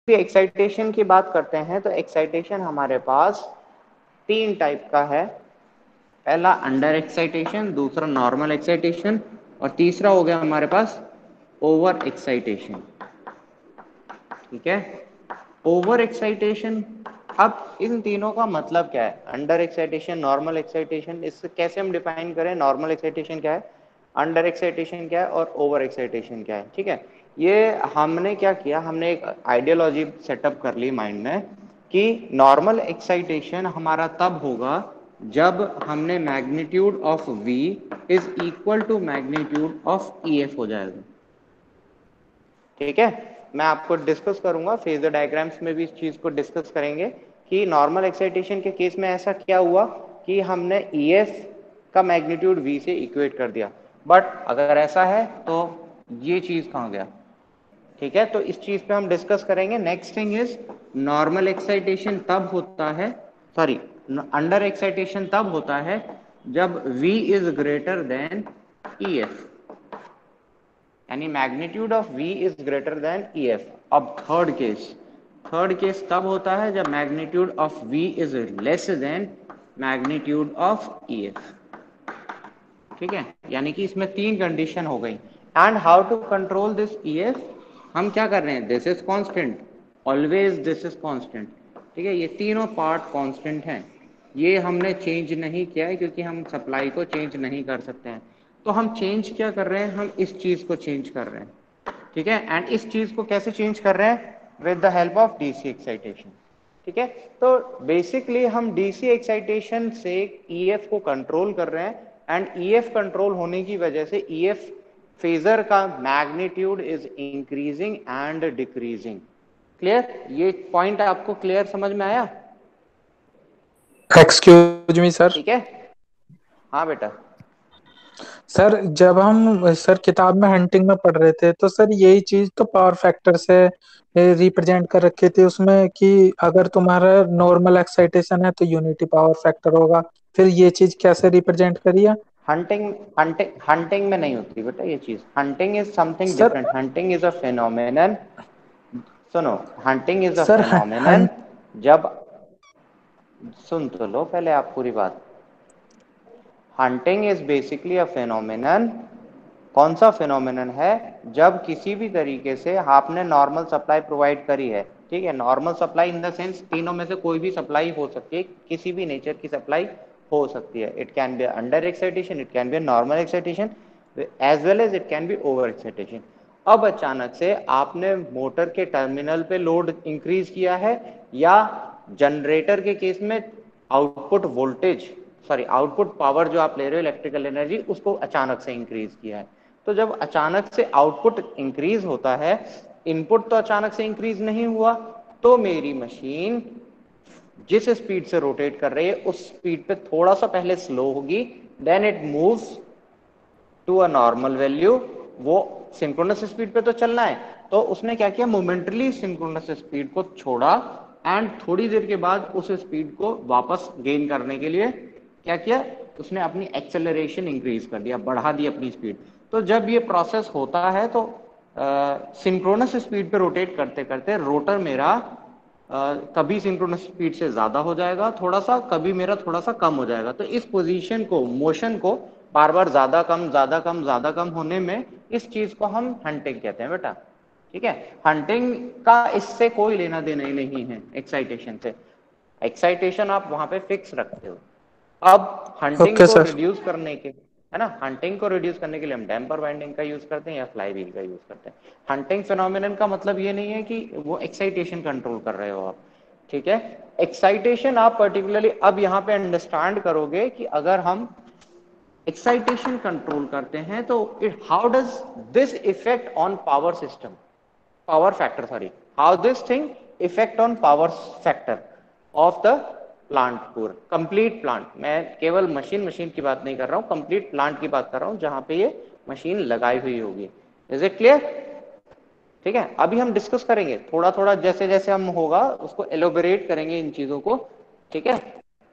Excitation की बात करते हैं तो एक्साइटेशन हमारे पास तीन टाइप का है। पहला अंडर एक्साइटेशन, दूसरा नॉर्मल एक्साइटेशन और तीसरा हो गया हमारे पास ओवर एक्साइटेशन। ठीक है, ओवर एक्साइटेशन। अब इन तीनों का मतलब क्या है? अंडर एक्साइटेशन, नॉर्मल एक्साइटेशन, इससे कैसे हम डिफाइन करें? नॉर्मल एक्साइटेशन क्या है, अंडर एक्साइटेशन क्या है और ओवर एक्साइटेशन क्या है? ठीक है, ये हमने क्या किया, हमने एक आइडियोलॉजी सेटअप कर ली माइंड में कि नॉर्मल एक्साइटेशन हमारा तब होगा जब हमने magnitude of v is equal to magnitude of ef हो जाएगा। ठीक है, मैं आपको डिस्कस करूंगा, फेजर डायग्राम्स में भी इस चीज को डिस्कस करेंगे कि नॉर्मल एक्साइटेशन के केस में ऐसा क्या हुआ कि हमने EF का मैग्नीट्यूड V से इक्वेट कर दिया। बट अगर ऐसा है तो ये चीज कहाँ गया? ठीक है, तो इस चीज पे हम डिस्कस करेंगे। Next thing is normal excitation तब होता है, सॉरी, अंडर एक्साइटेशन तब होता है जब V is greater than EF, यानी magnitude of V is greater than EF। अब थर्ड केस तब होता है जब magnitude of V is less than magnitude of EF। ठीक है, यानी कि इसमें तीन कंडीशन हो गई। And how to control this EF? हम क्या कर रहे हैं, this is constant, always this is constant. ठीक है, ये तीनों पार्ट कांस्टेंट हैं, ये हमने चेंज नहीं किया है क्योंकि हम सप्लाई को चेंज नहीं कर सकते हैं। तो हम चेंज क्या कर रहे हैं, हम इस चीज को चेंज कर रहे हैं। ठीक है, एंड इस चीज को कैसे चेंज कर रहे हैं? With the help of DC excitation. ठीक है, तो बेसिकली हम डीसी एक्साइटेशन से ईएफ को कंट्रोल कर रहे हैं एंड ईएफ कंट्रोल होने की वजह से ईएफ फेजर का magnitude is increasing and decreasing. Clear? ये पॉइंट आपको क्लियर समझ में आया? Excuse me sir. ठीक है, हाँ बेटा। सर जब हम सर किताब में हंटिंग में पढ़ रहे थे तो सर यही चीज तो पावर फैक्टर से रिप्रेजेंट कर रखे थे उसमें कि अगर तुम्हारा नॉर्मल एक्साइटेशन है तो यूनिटी पावर फैक्टर होगा। फिर ये चीज कैसे रिप्रेजेंट करिए? हंटिंग में नहीं होती बेटा ये चीज। Hunting is something sir different. Hunting is a phenomenon. सुनो, hunting is a sir phenomenon. जब, सुन तो लो पहले आप पूरी बात। Hunting is basically a phenomenon. कौन सा फेनोमेनन है? जब किसी भी तरीके से आपने नॉर्मल सप्लाई प्रोवाइड करी है। ठीक है, normal supply in the sense तीनों में से कोई भी सप्लाई हो सकती है, किसी भी नेचर की सप्लाई हो सकती है। It can be under excitation, it can be normal excitation, as well as it can be over excitation. अब अचानक से आपने मोटर के टर्मिनल पे लोड इंक्रीज किया है, या जनरेटर के केस में output voltage, sorry output power जो आप ले रहे हो इलेक्ट्रिकल एनर्जी, उसको अचानक से इंक्रीज किया है। तो जब अचानक से आउटपुट इंक्रीज होता है, इनपुट तो अचानक से इंक्रीज नहीं हुआ, तो मेरी मशीन जिस स्पीड से रोटेट कर रही है उस स्पीड पे थोड़ा सा पहले स्लो होगी, then it moves to a normal value. वो सिंक्रोनस स्पीड पे तो चलना है, तो उसने क्या किया, मोमेंटली सिंक्रोनस स्पीड को छोड़ा एंड थोड़ी देर के बाद उस स्पीड को वापस गेन करने के लिए क्या किया, उसने अपनी एक्सेलरेशन इंक्रीज कर दिया, बढ़ा दी अपनी स्पीड। तो जब ये प्रोसेस होता है तो सिंक्रोनस स्पीड पे रोटेट करते करते रोटर मेरा कभी सिंक्रोनस स्पीड से ज्यादा हो जाएगा थोड़ा सा, कभी मेरा थोड़ा सा कम हो जाएगा। तो इस पोजीशन को, मोशन को बार बार ज्यादा कम ज्यादा कम ज्यादा कम होने में, इस चीज को हम हंटिंग कहते हैं बेटा। ठीक है, हंटिंग का इससे कोई लेना देना ही नहीं है एक्साइटेशन से। एक्साइटेशन आप वहां पे फिक्स रखते हो। अब हंटिंग ओके को सर। रिड्यूस करने के, है ना, हंटिंग को रिड्यूस करने के लिए हम डैम्पर वाइंडिंग का यूज करते हैं या फ्लाई व्हील का यूज करते हैं। हंटिंग फिनोमिनन का मतलब ये नहीं है कि वो एक्साइटेशन कंट्रोल कर रहे हो आप। ठीक है, एक्साइटेशन आप पर्टिकुलरली अब यहाँ पे अंडरस्टैंड करोगे कि अगर हम एक्साइटेशन कंट्रोल करते हैं तो it how does this effect on power system, power factor, sorry, how this thing effect on power factor of the plant, पूरा कंप्लीट प्लांट। मैं केवल मशीन की बात नहीं कर रहा हूं, कंप्लीट प्लांट की बात कर रहा हूं जहां पे ये मशीन लगाई हुई होगी। Is it clear? ठीक है, अभी हम डिस्कस करेंगे थोड़ा थोड़ा, जैसे जैसे हम होगा उसको एलोबरेट करेंगे इन चीजों को। ठीक है,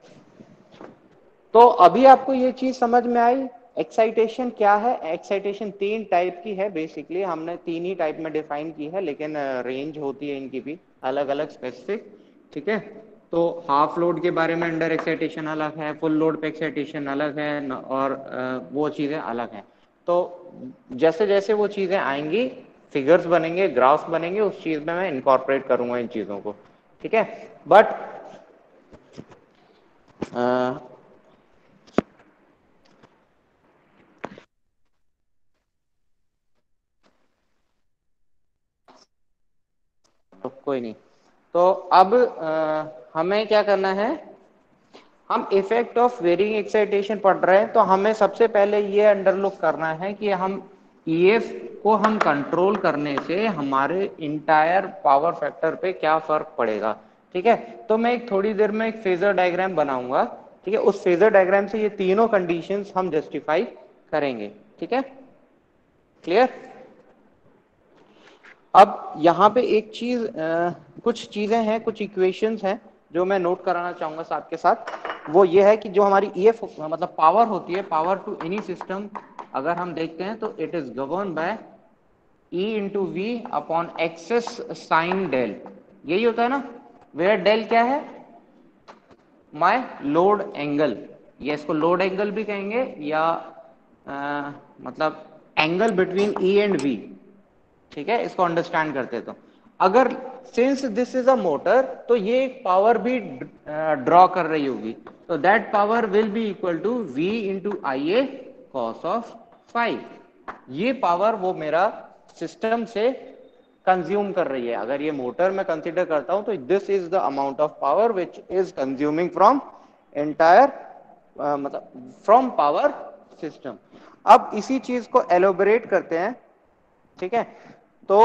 तो अभी आपको ये चीज समझ में आई एक्साइटेशन क्या है? एक्साइटेशन तीन टाइप की है बेसिकली, हमने तीन ही टाइप में डिफाइन की है, लेकिन रेंज होती है इनकी भी। अलग अलग स्पेसिफिक, ठीक है। तो हाफ लोड के बारे में अंडर एक्साइटेशन अलग है, फुल लोड पे एक्साइटेशन अलग है और वो चीज़ें अलग हैं। तो जैसे जैसे वो चीज़ें आएंगी, फिगर्स बनेंगे, ग्राफ्स बनेंगे, उस चीज़ में मैं इनकॉर्पोरेट करूंगा इन चीज़ों को, ठीक है। बट तो कोई नहीं। तो अब हमें क्या करना है, हम इफेक्ट ऑफ वेरिंग एक्साइटेशन पढ़ रहे हैं, तो हमें सबसे पहले ये अंडरलुक करना है कि हम ईएफ को हम कंट्रोल करने से हमारे इंटायर पावर फैक्टर पे क्या फर्क पड़ेगा, ठीक है। तो मैं एक थोड़ी देर में एक फेजर डायग्राम बनाऊंगा, ठीक है। उस फेजर डायग्राम से ये तीनों कंडीशंस हम जस्टिफाई करेंगे, ठीक है, क्लियर। अब यहाँ पे एक चीज कुछ चीजें हैं, कुछ इक्वेशंस हैं जो मैं नोट कराना चाहूंगा आपके साथ। वो ये है कि जो हमारी ईएफ मतलब पावर होती है, पावर टू एनी सिस्टम, अगर हम देखते हैं तो it is govern by E into V upon X S sine del, यही होता है ना। वेयर डेल क्या है, माय लोड एंगल, ये इसको लोड एंगल भी कहेंगे या मतलब angle between E and V, ठीक है। इसको अंडरस्टैंड करते तो अगर since this is a motor, तो ये एक पावर भी ड्रॉ कर रही होगी, तो that power will be equal to V into I A cos of phi. ये पावर वो मेरा सिस्टम से कंज्यूम कर रही है। अगर ये मोटर में कंसीडर करता हूं तो this is the amount of power which is consuming from entire मतलब फ्रॉम पावर सिस्टम। अब इसी चीज को एलोबरेट करते हैं, ठीक है। तो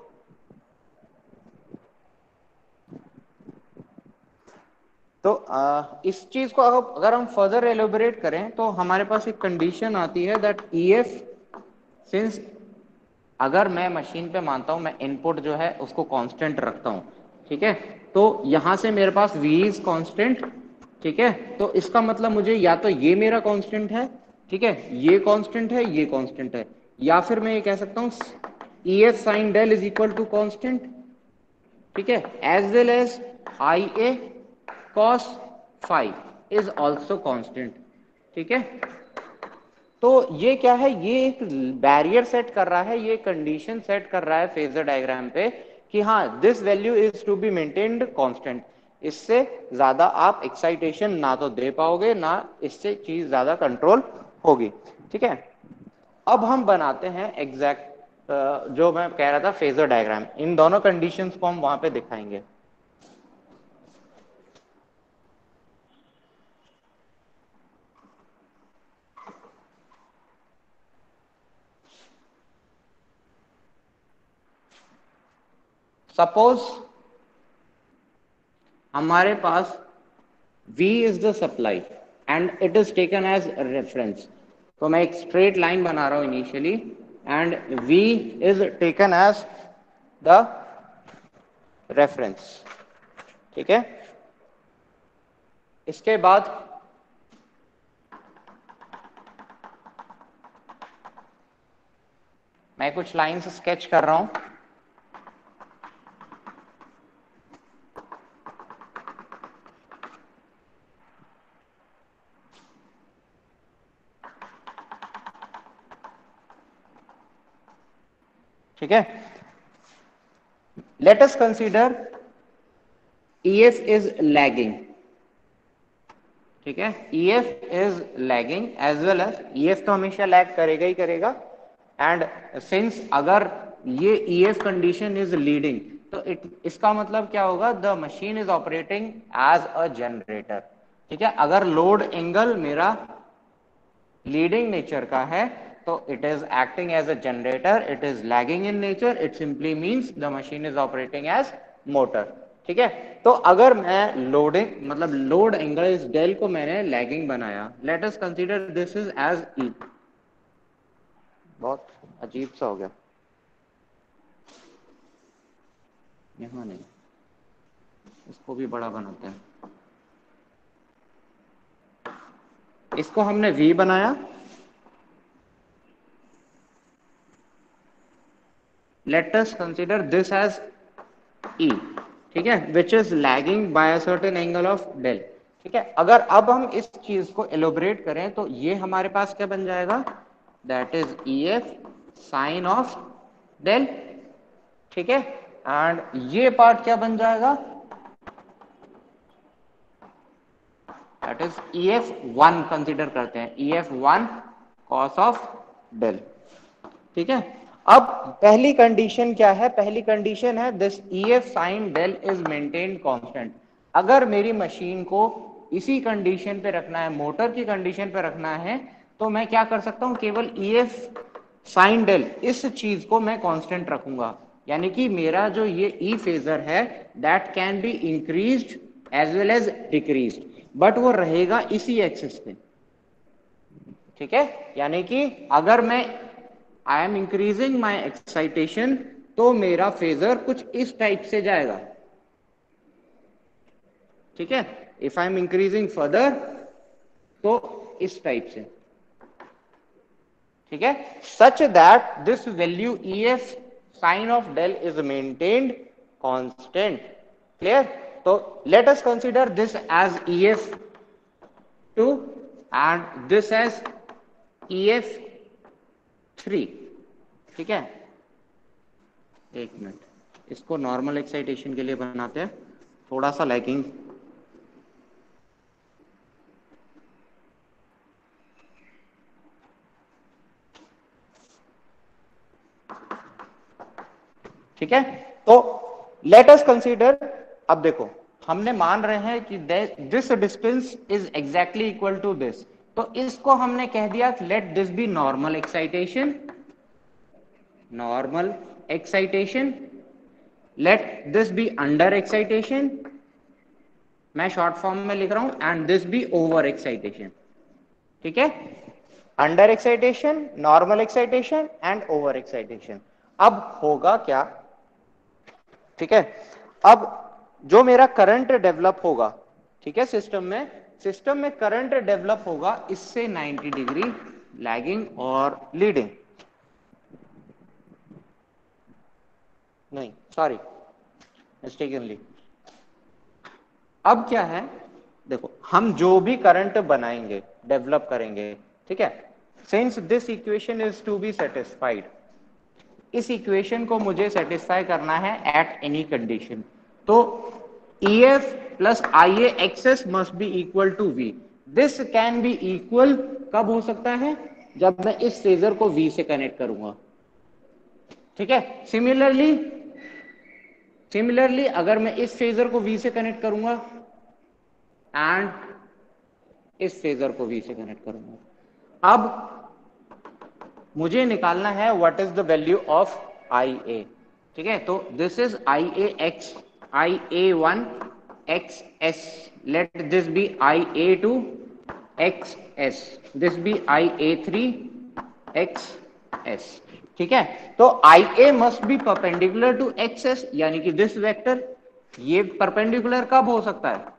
इस चीज को अगर हम फर्दर एलोबरेट करें तो हमारे पास एक कंडीशन आती है दैट ईएफ, सिंस अगर मैं मशीन पे मानता हूं मैं इनपुट जो है उसको कांस्टेंट रखता हूं, ठीक है। तो यहां से मेरे पास v इज कांस्टेंट, ठीक है। तो इसका मतलब मुझे या तो ये मेरा कांस्टेंट है, ठीक है, ये कांस्टेंट है, ये कांस्टेंट है, या फिर मैं ये कह सकता हूं E F sine del is equal to constant, ठीक है, as well as I A cos phi is also constant, ठीक है। तो ये क्या है, ये एक बैरियर सेट कर रहा है, ये कंडीशन सेट कर रहा है फेजर डायग्राम पे कि हाँ this value is to be maintained constant. इससे ज्यादा आप एक्साइटेशन ना तो दे पाओगे, ना इससे चीज ज्यादा कंट्रोल होगी, ठीक है। अब हम बनाते हैं एग्जैक्ट जो मैं कह रहा था फेजर डायग्राम, इन दोनों कंडीशंस को हम वहां पे दिखाएंगे। सपोज हमारे पास V is the supply and it is taken as a reference, तो मैं एक स्ट्रेट लाइन बना रहा हूं initially and V is taken as the reference, ठीक है। इसके बाद मैं कुछ लाइंस स्केच कर रहा हूं, ठीक है। Let us consider EF is lagging, ठीक है, EF is lagging as well as EF तो हमेशा लैग करेगा ही करेगा, एंड सिंस अगर ये EF कंडीशन इज लीडिंग, तो इसका मतलब क्या होगा, the machine is operating as a generator, ठीक है। अगर लोड एंगल मेरा लीडिंग नेचर का है तो it is acting as a generator, it is lagging in nature, it simply means the machine is operating as motor, ठीक है। तो अगर मैं लोडिंग मतलब लोड एंगल इस डेल को मैंने लैगिंग बनाया, let us consider this is as E, बहुत अजीब सा हो गया, यहां नहीं, इसको भी बड़ा बनाते हैं, इसको हमने V बनाया, let us consider this as E, ठीक है, which is lagging by a certain angle of del. ठीक है, अगर अब हम इस चीज को एलोबरेट करें तो ये हमारे पास क्या बन जाएगा, that is E F sine of del. ठीक है, एंड ये पार्ट क्या बन जाएगा, that is E F one consider करते हैं, E F one cos of del. ठीक है, अब पहली कंडीशन क्या है, पहली कंडीशन है this E F sine del is maintained constant. अगर मेरी मशीन को इसी कंडीशन पे रखना है, मोटर की कंडीशन पे रखना है, तो मैं क्या कर सकता हूं, केवल ई एफ साइन डेल इस चीज को मैं कांस्टेंट रखूंगा, यानी कि मेरा जो ये ई फेजर है that can be increased as well as decreased, but वो रहेगा इसी एक्सिस पे। ठीक है, यानी कि अगर मैं I am increasing my excitation तो मेरा फेजर कुछ इस टाइप से जाएगा। ठीक है, if I am increasing further तो इस टाइप से। ठीक है, such that this value E F sine of del is maintained constant. Clear, तो let us consider this as E F two and this as E F three. ठीक है, एक minute, इसको नॉर्मल एक्साइटेशन के लिए बनाते हैं, थोड़ा सा लैगिंग। ठीक है, तो लेट अस कंसीडर, अब देखो हमने मान रहे हैं कि this distance is exactly equal to this, तो इसको हमने कह दिया let this be normal excitation, normal excitation, let this be under excitation, मैं शॉर्ट फॉर्म में लिख रहा हूं, and this be over excitation. ठीक है, under excitation, normal excitation and over excitation. अब होगा क्या, ठीक है, अब जो मेरा करंट डेवलप होगा, ठीक है, सिस्टम में करंट डेवलप होगा इससे 90 डिग्री लैगिंग और लीडिंग, नहीं सॉरी मिस्टेकनली। अब क्या है, देखो हम जो भी करंट बनाएंगे, डेवलप करेंगे, ठीक है, since this equation is to be satisfied, इस इक्वेशन को मुझे सेटिस्फाई करना है एट एनी कंडीशन, तो E F plus I A X S must be equal to V. This can be equal कब हो सकता है, जब मैं इस फेजर को वी से कनेक्ट करूंगा। ठीक है, सिमिलरली अगर मैं इस फेजर को वी से कनेक्ट करूंगा एंड इस फेजर को वी से कनेक्ट करूंगा, अब मुझे निकालना है what is the value of I A. ठीक है, तो this is I A X, I A one X S, let this be I A two X S, this be I A three X S. ठीक है, तो I A must be perpendicular to X S, यानी कि this vector, ये perpendicular कब हो सकता है,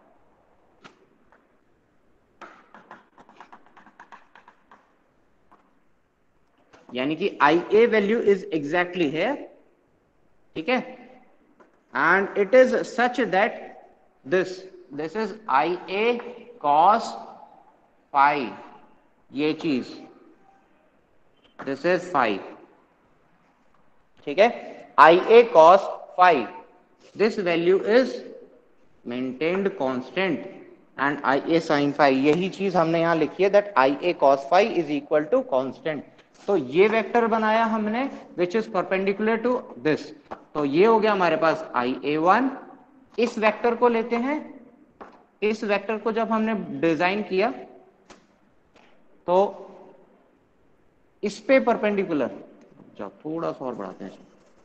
यानी कि I A value is exactly है। ठीक है, and it is such that this is I A cos phi, ये चीज दिस इज फाई। ठीक है, I A cos phi, this value is maintained constant and I A sine phi, यही चीज हमने यहां लिखी है that I A cos phi is equal to constant. तो ये वेक्टर बनाया हमने which is perpendicular to this, तो ये हो गया हमारे पास आई ए वन। इस वेक्टर को लेते हैं, इस वेक्टर को जब हमने डिजाइन किया तो इस पे परपेंडिकुलर, जब थोड़ा सा और बढ़ाते हैं,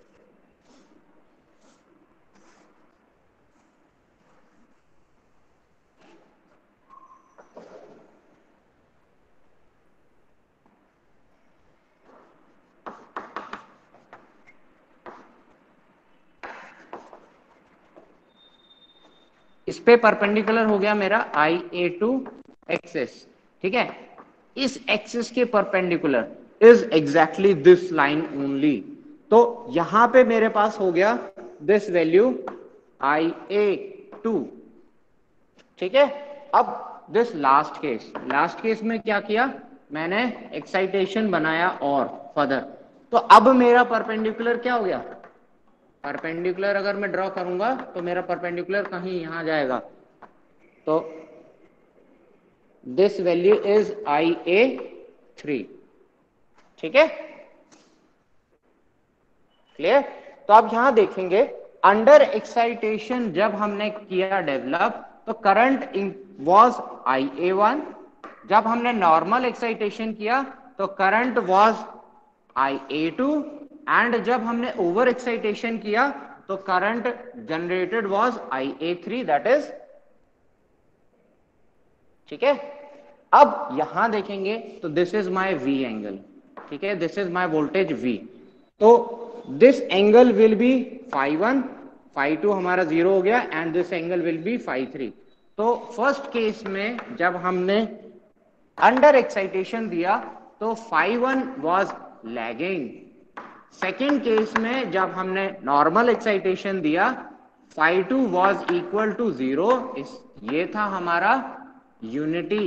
इस पे परपेंडिकुलर हो गया मेरा आई ए टू एक्सेस। ठीक है, इस एक्सिस के perpendicular is exactly this line only, तो यहां पे मेरे पास हो गया दिस वैल्यू IA2, ठीक है। अब दिस लास्ट केस में क्या किया मैंने, एक्साइटेशन बनाया और फर्दर, तो अब मेरा परपेंडिकुलर क्या हो गया, परपेंडिकुलर अगर मैं ड्रॉ करूंगा तो मेरा परपेंडिकुलर कहीं यहां जाएगा, तो दिस वैल्यू इज IA3, ठीक है, क्लियर। तो आप यहां देखेंगे अंडर एक्साइटेशन जब हमने किया डेवलप तो करंट वाज IA1, जब हमने नॉर्मल एक्साइटेशन किया तो करंट वाज IA2, एंड जब हमने ओवर एक्साइटेशन किया तो current generated was IA3, that is, ठीक है। अब यहां देखेंगे तो this is my V angle, ठीक है, this is my voltage V, तो दिस एंगल विल बी φ1, φ2 हमारा 0 हो गया, and this angle will be φ3। तो फर्स्ट केस में जब हमने अंडर एक्साइटेशन दिया तो φ1 वाज लैगिंग, सेकेंड केस में जब हमने नॉर्मल एक्साइटेशन दिया φ2 वाज इक्वल टू 0, ये था हमारा यूनिटी,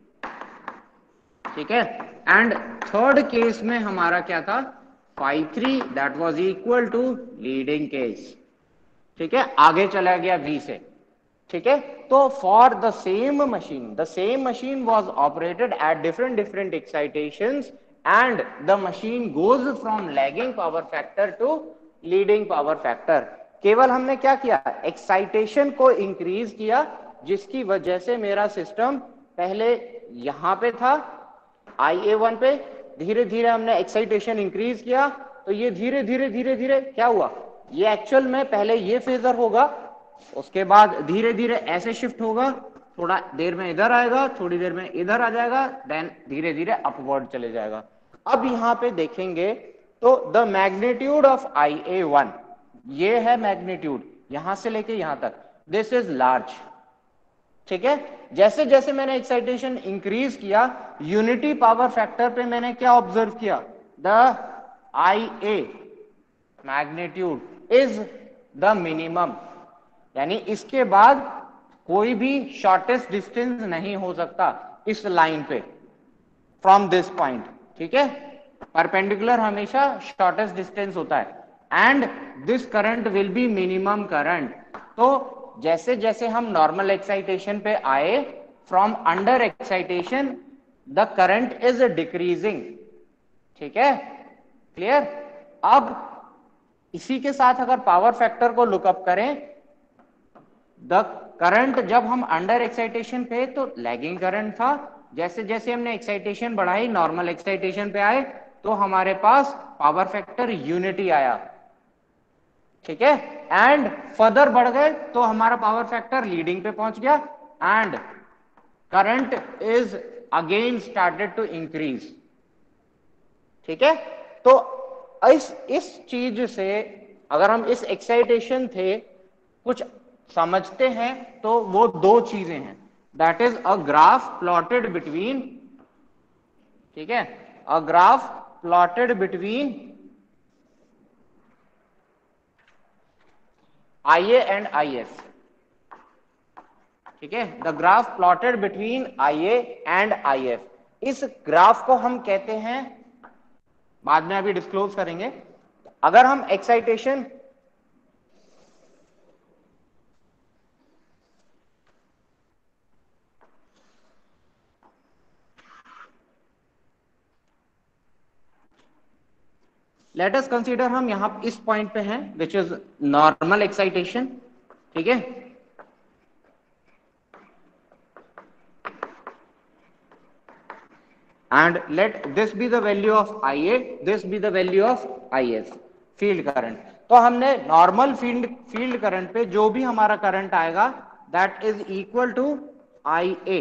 ठीक है। एंड थर्ड केस में हमारा क्या था, φ3 that was equal to leading case, ठीक है, आगे चला गया V से, ठीक है। तो for the same machine was operated at different excitations, and the machine goes from lagging power factor to leading power factor. केवल हमने क्या किया, एक्साइटेशन को इंक्रीज किया, जिसकी वजह से मेरा सिस्टम पहले यहां पे था IA1 पे, धीरे धीरे हमने एक्साइटेशन इंक्रीज किया तो ये धीरे धीरे क्या हुआ, ये एक्चुअल में पहले ये फेजर होगा, उसके बाद धीरे धीरे ऐसे शिफ्ट होगा, थोड़ा देर में इधर आएगा, थोड़ी देर में इधर आ जाएगा, देन धीरे धीरे अपवर्ड चले जाएगा। अब यहां पे देखेंगे तो द मैग्नीट्यूड ऑफ IA1, ये है मैग्नीट्यूड यहां से लेके यहां तक, दिस इज लार्ज, ठीक है। जैसे जैसे मैंने एक्साइटेशन इंक्रीज किया यूनिटी पावर फैक्टर पे मैंने क्या ऑब्जर्व किया, the IA magnitude is the minimum, यानी इसके बाद कोई भी शॉर्टेस्ट डिस्टेंस नहीं हो सकता इस लाइन पे फ्रॉम दिस पॉइंट, ठीक है, परपेंडिकुलर हमेशा शॉर्टेस्ट डिस्टेंस होता है, and this current will be minimum current. तो जैसे जैसे हम नॉर्मल एक्साइटेशन पे आए, from under excitation the current is decreasing, ठीक है, क्लियर। अब इसी के साथ अगर पावर फैक्टर को लुकअप करें, द करंट जब हम अंडर एक्साइटेशन पे तो लैगिंग करंट था, जैसे जैसे हमने एक्साइटेशन बढ़ाई नॉर्मल एक्साइटेशन पे आए तो हमारे पास पावर फैक्टर यूनिटी आया, ठीक है, एंड फर्दर बढ़ गए तो हमारा पावर फैक्टर लीडिंग पे पहुंच गया, and current is again started to increase, ठीक है। तो इस चीज से अगर हम इस एक्साइटेशन थे कुछ समझते हैं तो वो दो चीजें हैं, that is a graph plotted between, ठीक है, a graph plotted between IA and IF, ठीक है, the graph plotted between IA and IF, इस ग्राफ को हम कहते हैं, बाद में अभी डिस्क्लोज करेंगे, अगर हम एक्साइटेशन लेट अस कंसीडर, हम यहां इस पॉइंट पे हैं विच इज नॉर्मल एक्साइटेशन, ठीक है, and let this be the value of IA, this be the value of IF, field current. तो हमने नॉर्मल फील्ड करंट पे जो भी हमारा करंट आएगा that is equal to IA,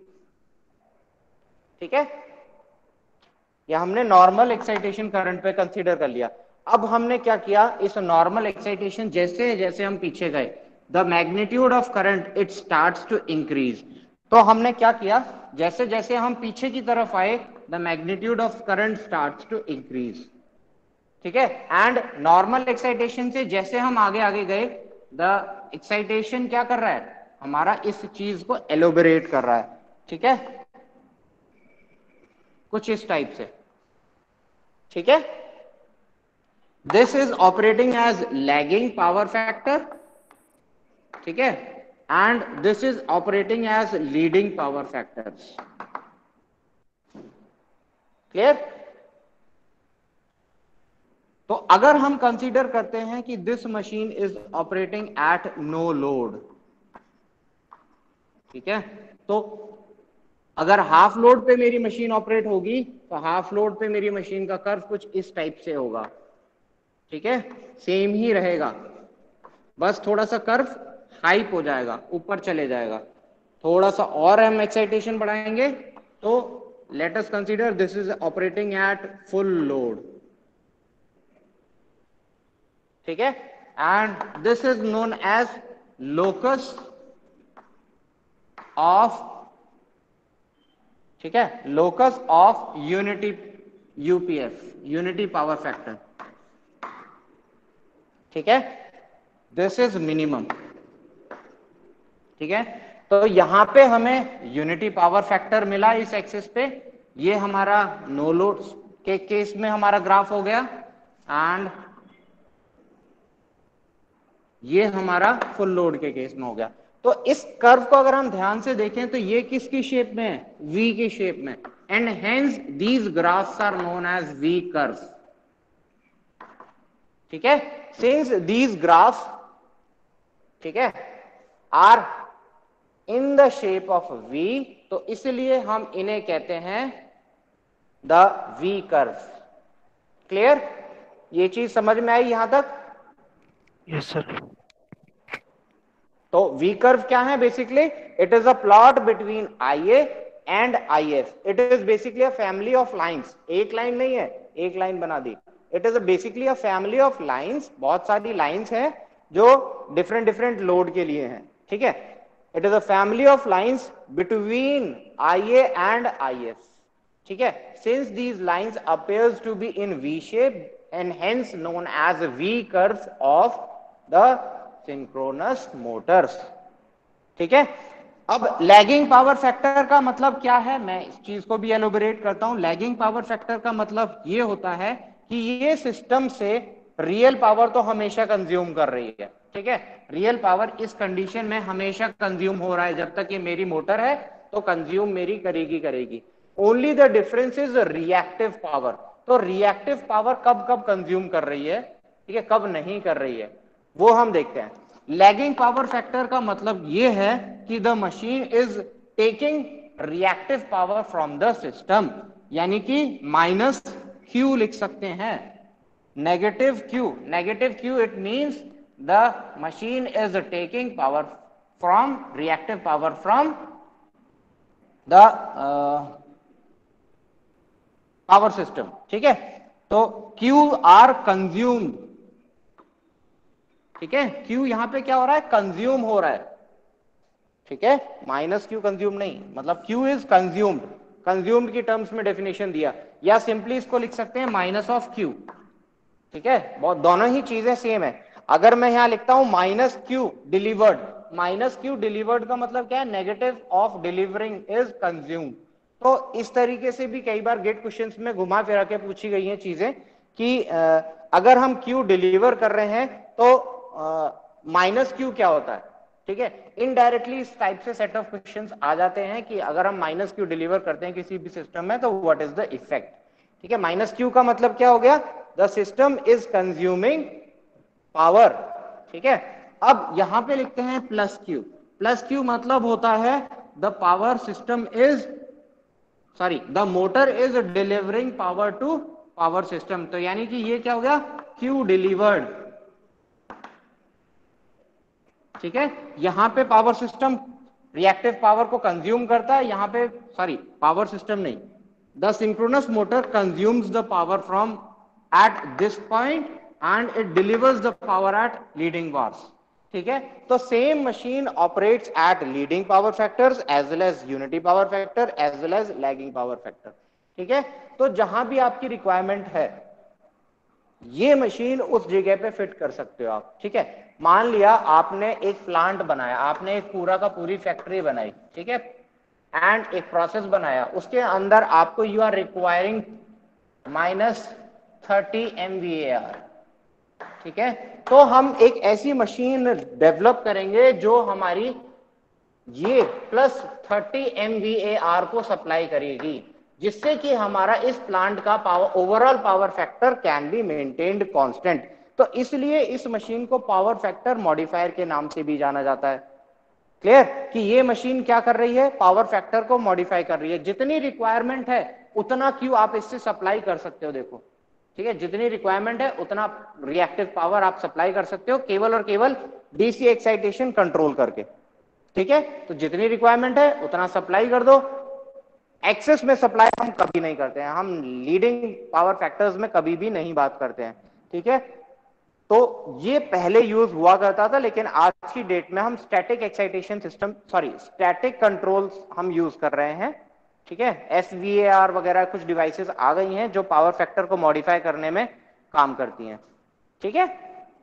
ठीक है, या हमने नॉर्मल एक्साइटेशन करंट पे कंसीडर कर लिया। अब हमने क्या किया, इस नॉर्मल एक्साइटेशन जैसे जैसे हम पीछे गए the magnitude of current it starts to increase, तो हमने क्या किया, जैसे जैसे हम पीछे की तरफ आए the magnitude of current starts to increase, ठीक है, एंड नॉर्मल एक्साइटेशन से जैसे हम आगे आगे गए द एक्साइटेशन क्या कर रहा है, हमारा इस चीज को एलोबरेट कर रहा है, ठीक है, कुछ इस टाइप से, ठीक है। This is operating as lagging power factor, ठीक है, and this is operating as leading power factors. Clear? तो अगर हम कंसीडर करते हैं कि this machine is operating at no load, ठीक है, तो अगर हाफ लोड पे मेरी मशीन ऑपरेट होगी तो हाफ लोड पे मेरी मशीन का कर्व कुछ इस टाइप से होगा, ठीक है, सेम ही रहेगा, बस थोड़ा सा कर्व हाइप हो जाएगा, ऊपर चले जाएगा, थोड़ा सा और हम एक्साइटेशन बढ़ाएंगे तो let us consider this is operating at full load, ठीक है, and this is known as locus of, ठीक है, locus of unity, UPF, unity power factor, ठीक है, दिस इज मिनिमम, ठीक है। तो यहां पे हमें यूनिटी पावर फैक्टर मिला इस एक्सिस पे, ये हमारा नो लोड के केस में हमारा ग्राफ हो गया, एंड ये हमारा फुल लोड के केस में हो गया। तो इस कर्व को अगर हम ध्यान से देखें तो ये किसकी शेप में है, वी की शेप में, and hence these graphs are known as V curve, ठीक है, सिंस दीज ग्राफ्स, ठीक है, are in the shape of V, तो इसलिए हम इन्हें कहते हैं द वी कर्व। क्लियर? ये चीज समझ में आई यहां तक? Yes sir. तो वी कर्व क्या है, basically it is a plot between I A and I F, it is basically a family of lines, एक लाइन नहीं है, एक लाइन बना दी, it is basically a family of lines, बहुत सारी लाइंस हैं जो डिफरेंट डिफरेंट लोड के लिए हैं, ठीक है, it is a family of lines between I A and I F, ठीक है, since these lines appears to be in V shape and hence known as V curves of the synchronous motors, ठीक है। अब lagging power factor का मतलब क्या है, मैं इस चीज को भी एलोबरेट करता हूं। लैगिंग पावर फैक्टर का मतलब ये होता है कि ये सिस्टम से रियल पावर तो हमेशा कंज्यूम कर रही है, ठीक है, रियल पावर इस कंडीशन में हमेशा कंज्यूम हो रहा है, जब तक ये मेरी मोटर है तो कंज्यूम मेरी करेगी करेगी, only the difference is reactive power, तो रिएक्टिव पावर कब कब कंज्यूम कर रही है, ठीक है, कब नहीं कर रही है, वो हम देखते हैं। लैगिंग पावर फैक्टर का मतलब यह है कि the machine is taking reactive power from the system, यानी कि माइनस क्यू लिख सकते हैं, negative Q it means the machine is taking power from reactive power from the power system, ठीक है, तो क्यू आर कंज्यूम्ड, ठीक है, क्यू यहां पे क्या हो रहा है, कंज्यूम हो रहा है, ठीक है, माइनस क्यू कंज्यूम नहीं, मतलब क्यू इज कंज्यूम्ड, कंज्यूम्ड की टर्म्स में डेफिनेशन दिया, या सिंपली इसको लिख सकते हैं माइनस ऑफ क्यू, ठीक है, बहुत दोनों ही चीजें सेम है। अगर मैं यहां लिखता हूं minus Q delivered, minus Q delivered का मतलब क्या है, negative of delivering is consumed, तो इस तरीके से भी कई बार गेट क्वेश्चंस में घुमा फिरा के पूछी गई हैं चीजें कि अगर हम क्यू डिलीवर कर रहे हैं तो माइनस क्यू क्या होता है, ठीक है, इनडायरेक्टली इस टाइप से सेट ऑफ क्वेश्चंस आ जाते हैं कि अगर हम माइनस क्यू डिलीवर करते हैं किसी भी सिस्टम में तो व्हाट इज द इफेक्ट, ठीक है, माइनस क्यू का मतलब क्या हो गया, the system is consuming power, ठीक है। अब यहां पे लिखते हैं प्लस क्यू, प्लस क्यू मतलब होता है the power system is, sorry, the motor is delivering power to power system, तो यानी कि ये क्या हो गया, क्यू डिलीवर्ड, ठीक है, यहां पे पावर सिस्टम रिएक्टिव पावर को कंज्यूम करता है, यहां पे सॉरी पावर सिस्टम नहीं, the synchronous motor consumes the power from at this point and it delivers the power at leading bars, ठीक है, तो same machine operates at leading power factors as well as unity power factor as well as lagging power factor, ठीक है। तो जहां भी आपकी requirement है ये मशीन उस जगह पे फिट कर सकते हो आप, ठीक है। मान लिया आपने एक प्लांट बनाया, आपने एक पूरा का पूरी फैक्ट्री बनाई, ठीक है, एंड एक प्रोसेस बनाया, उसके अंदर आपको यू आर रिक्वायरिंग -30 MVAR, ठीक है। तो हम एक ऐसी मशीन डेवलप करेंगे जो हमारी ये +30 MVAR को सप्लाई करेगी, जिससे कि हमारा इस प्लांट का power, overall power factor can be maintained constant. तो इसलिए इस मशीन को पावर फैक्टर मॉडिफायर के नाम से भी जाना जाता है। क्लियर कि ये मशीन क्या कर रही है, पावर फैक्टर को मॉडिफाई कर रही है। जितनी रिक्वायरमेंट है उतना क्यू आप इससे सप्लाई कर सकते हो, देखो, ठीक है, जितनी रिक्वायरमेंट है उतना रिएक्टिव पावर आप सप्लाई कर सकते हो, केवल और केवल डीसी एक्साइटेशन कंट्रोल करके, ठीक है। तो जितनी रिक्वायरमेंट है उतना सप्लाई कर दो। एक्सेस में सप्लाई हम कभी नहीं करते हैं, हम लीडिंग पावर फैक्टर्स में कभी भी नहीं बात करते हैं, ठीक है। तो ये पहले यूज हुआ करता था, लेकिन आज की डेट में हम static excitation system, sorry static controls हम यूज कर रहे हैं, ठीक है। SVAR वगैरह कुछ डिवाइसेस आ गई हैं जो पावर फैक्टर को मॉडिफाई करने में काम करती हैं, ठीक है।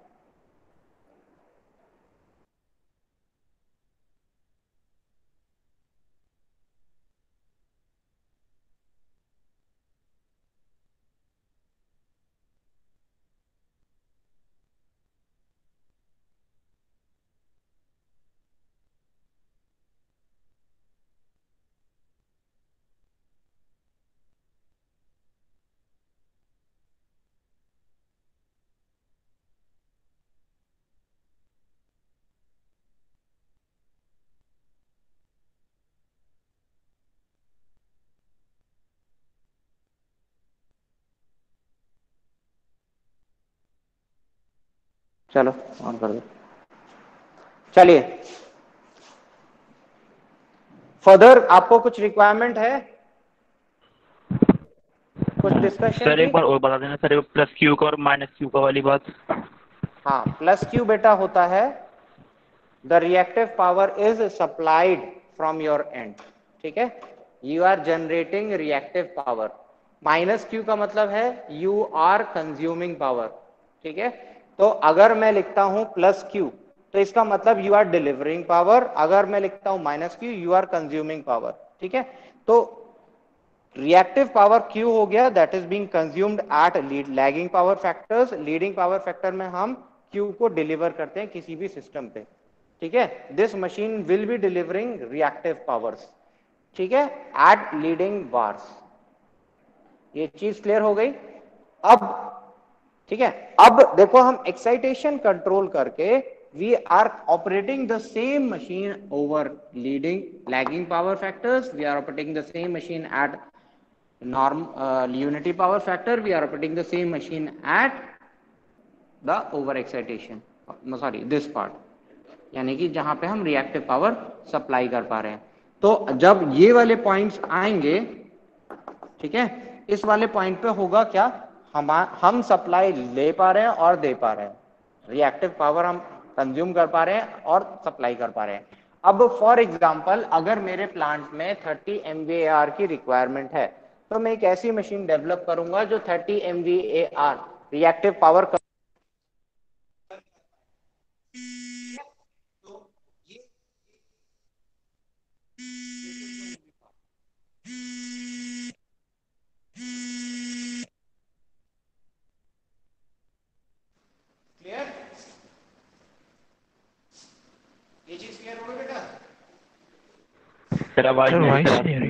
चलो ऑन कर दो। चलिए फर्दर आपको कुछ रिक्वायरमेंट है, कुछ डिस्कशन सर की? एक बार और बता देना सर, ये प्लस क्यू का और माइनस क्यू का वाली बात। हाँ, प्लस क्यू बेटा होता है the reactive power is supplied from your end, ठीक है, you are generating reactive power. Minus Q का मतलब है यू आर कंज्यूमिंग पावर, ठीक है। तो अगर मैं लिखता हूं प्लस क्यू तो इसका मतलब यू आर डिलीवरिंग पावर, अगर मैं लिखता हूं minus Q you are consuming power, ठीक है। तो रिएक्टिव पावर Q हो गया, that is being consumed at lagging power factors. Leading power factor में हम Q को डिलीवर करते हैं किसी भी सिस्टम पे, ठीक है। This machine will be delivering reactive powers, ठीक है, एट लीडिंग बार्स। ये चीज क्लियर हो गई अब, ठीक है। अब देखो हम एक्साइटेशन कंट्रोल करके we are operating the same machine over leading lagging power factors, we are operating the same machine at norm unity power factor, we are operating the same machine at the over excitation, no sorry this part, यानी कि जहां पे हम reactive power supply कर पा रहे हैं। तो जब ये वाले पॉइंट्स आएंगे, ठीक है, इस वाले पॉइंट पे होगा क्या, हम सप्लाई ले पा रहे हैं और दे पा रहे हैं, रिएक्टिव पावर हम कंज्यूम कर पा रहे हैं और सप्लाई कर पा रहे हैं। अब फॉर एग्जांपल अगर मेरे प्लांट में 30 MVAR की रिक्वायरमेंट है तो मैं एक ऐसी मशीन डेवलप करूंगा जो 30 MVAR रिएक्टिव पावर कर... क्लियर, ये चीज क्लियर हो गई बेटा? सर आवाज सर नहीं आ रही वॉइस सर नहीं आ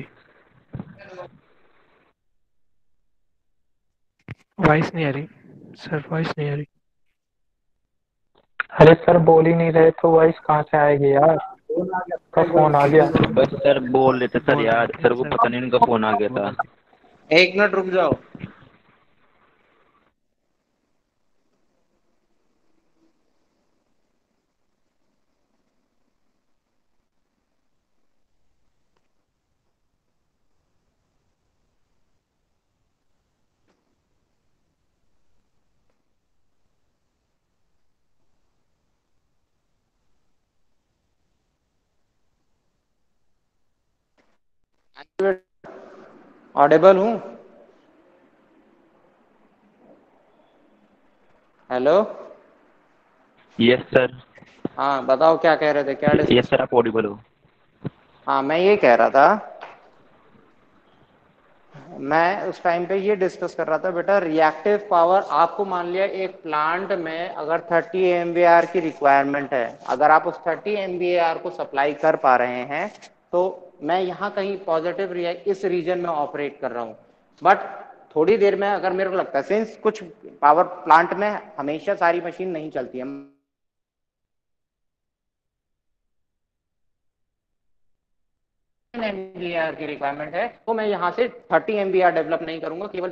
आपकी। रही, वॉइस नहीं आ रही सर, वॉइस नहीं आ रही। अरे सर बोल ही नहीं रहे तो वॉइस कहाँ से आएगी यार, तो फोन आ गया। बस सर बोल रहे थे सर बोल रहे यार, थे सर को सर, पता नहीं उनका फोन आ गया बोल था। रहे थे। एक मिनट रुक जाओ। ऑडिबल हूं? हेलो। Yes sir. हाँ बताओ क्या कह रहे थे, क्या यस डिस्कस। सर, आप ऑडिबल हो। हाँ मैं ये कह रहा था, मैं उस टाइम पे ये डिस्कस कर रहा था बेटा, रिएक्टिव पावर आपको मान लिया एक प्लांट में अगर 30 एमवीआर की रिक्वायरमेंट है, अगर आप उस 30 एमवीआर को सप्लाई कर पा रहे हैं तो मैं यहाँ कहीं पॉजिटिव इस रीजन में ऑपरेट कर रहा हूँ। बट थोड़ी देर में अगर मेरे को लगता है, सिंस कुछ पावर प्लांट में हमेशा सारी मशीन नहीं चलती है, एमवीआर की रिक्वायरमेंट है, तो मैं यहाँ से 30 एमवीआर डेवलप नहीं करूंगा, केवल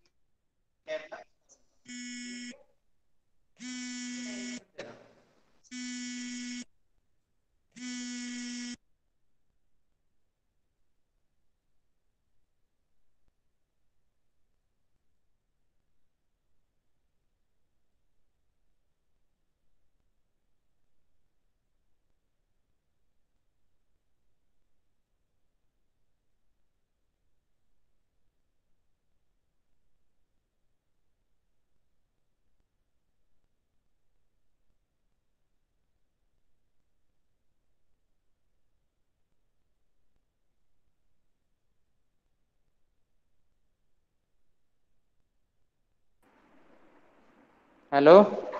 हेलो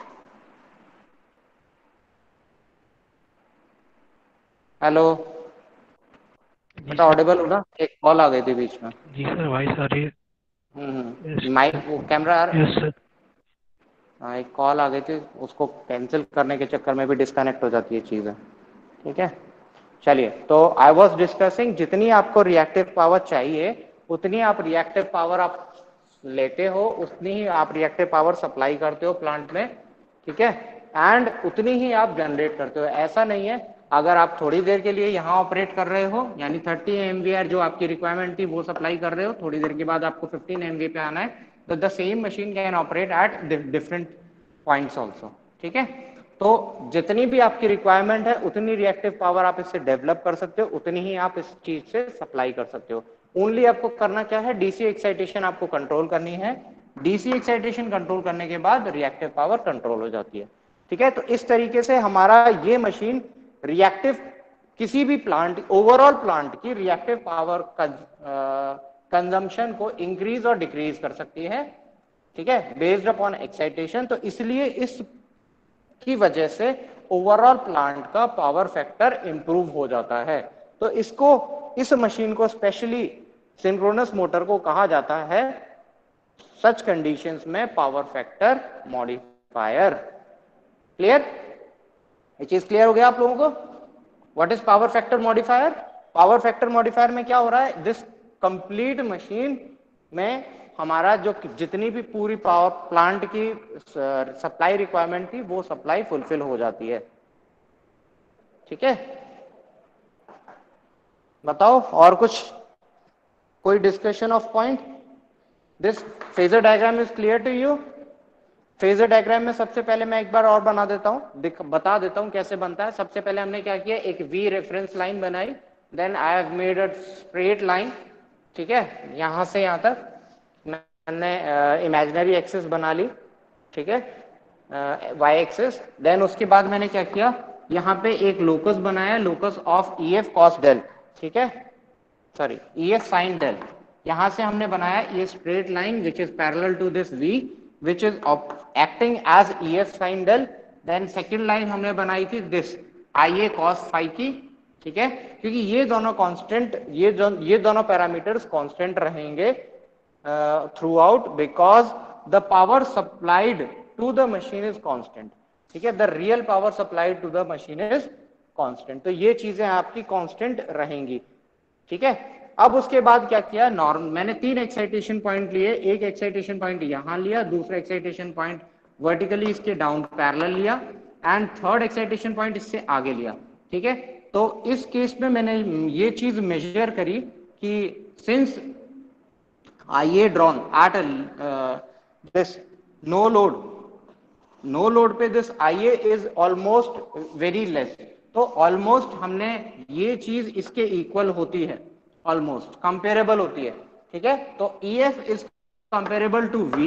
हेलो जी बेटा, सर। ऑडिबल हो ना? एक कॉल आ गई थी बीच में। जी सर, वॉइस आ रही है। यस माइक वो कैमरा आ रहा। Yes sir. हाँ एक कॉल आ गई थी, उसको कैंसिल करने के चक्कर में भी डिस्कनेक्ट हो जाती है चीज़ें। ठीक है, चलिए। तो आई वॉज डिस्कसिंग, जितनी आपको रिएक्टिव पावर चाहिए उतनी आप रिएक्टिव पावर आप लेते हो, उतनी ही आप रिएक्टिव पावर सप्लाई करते हो प्लांट में। ठीक है, एंड उतनी ही आप जनरेट करते हो। ऐसा नहीं है अगर आप थोड़ी देर के लिए यहाँ ऑपरेट कर रहे हो, यानी 30 एमवीआर जो आपकी रिक्वायरमेंट थी वो सप्लाई कर रहे हो, थोड़ी देर के बाद आपको 15 एमवी पे आना है, तो the same machine can operate at different points also. ठीक है, तो जितनी भी आपकी रिक्वायरमेंट है उतनी रिएक्टिव पावर आप इससे डेवलप कर सकते हो, उतनी ही आप इस चीज से सप्लाई कर सकते हो। ओनली आपको करना क्या है, डीसी एक्साइटेशन आपको कंट्रोल करनी है। डीसी एक्साइटेशन कंट्रोल करने के बाद रिएक्टिव पावर कंट्रोल हो जाती है। ठीक है, तो इस तरीके से हमारा ये मशीन रिएक्टिव, किसी भी प्लांट, ओवरऑल प्लांट की रिएक्टिव पावर कंजम्पशन को इंक्रीज और डिक्रीज कर सकती है। ठीक है, बेस्ड अपॉन एक्साइटेशन। तो इसलिए इस की वजह से ओवरऑल प्लांट का पावर फैक्टर इंप्रूव हो जाता है। तो इसको, इस मशीन को स्पेशली सिंक्रोनस मोटर को कहा जाता है सच कंडीशंस में पावर फैक्टर मॉडिफायर। क्लियर? ये चीज क्लियर हो गया आप लोगों को? What is power factor modifier? Power factor modifier में क्या हो रहा है, दिस कंप्लीट मशीन में हमारा जो जितनी भी पूरी पावर प्लांट की सप्लाई रिक्वायरमेंट थी वो सप्लाई फुलफिल हो जाती है। ठीक है, बताओ और कुछ, कोई discussion of point? This phasor diagram is clear to you? Phasor diagram में सबसे पहले मैं एक बार और बना देता हूं, बता देता हूं कैसे बनता है। सबसे पहले हमने क्या किया, एक वी रेफरेंस लाइन बनाई, then I have made a straight line. ठीक है, यहां से यहां तक मैंने इमेजिनरी एक्सिस बना ली। ठीक है, वाई एक्सिस। देन उसके बाद मैंने क्या किया, यहाँ पे एक लोकस बनाया, locus of E F cos del. ठीक है, sorry E F sine del. यहां से हमने बनाया ये straight line which is parallel to this V, which is acting as E F sine del. Then second line हमने बनाई थी this I A cos phi की। ठीक है, क्योंकि ये दोनों कांस्टेंट, ये दोनों पैरामीटर्स कांस्टेंट रहेंगे throughout, because the power supplied to the machine is constant. ठीक है, the real power supplied to the machine is constant. तो ये चीजें आपकी कांस्टेंट रहेंगी। ठीक है, अब उसके बाद क्या किया, नॉर्म मैंने 3 एक्साइटेशन पॉइंट लिए। एक एक्साइटेशन पॉइंट यहां लिया, दूसरा एक्साइटेशन पॉइंट वर्टिकली इसके डाउन पैरेलल लिया, एंड थर्ड एक्साइटेशन पॉइंट इससे आगे लिया। ठीक है, तो इस केस में मैंने ये चीज मेजर करी कि since I A drawn at this no load, no load पे this I A is almost very less, तो ऑलमोस्ट हमने ये चीज इसके इक्वल होती है, ऑलमोस्ट कंपेरेबल होती है। ठीक है, तो E F is comparable to V,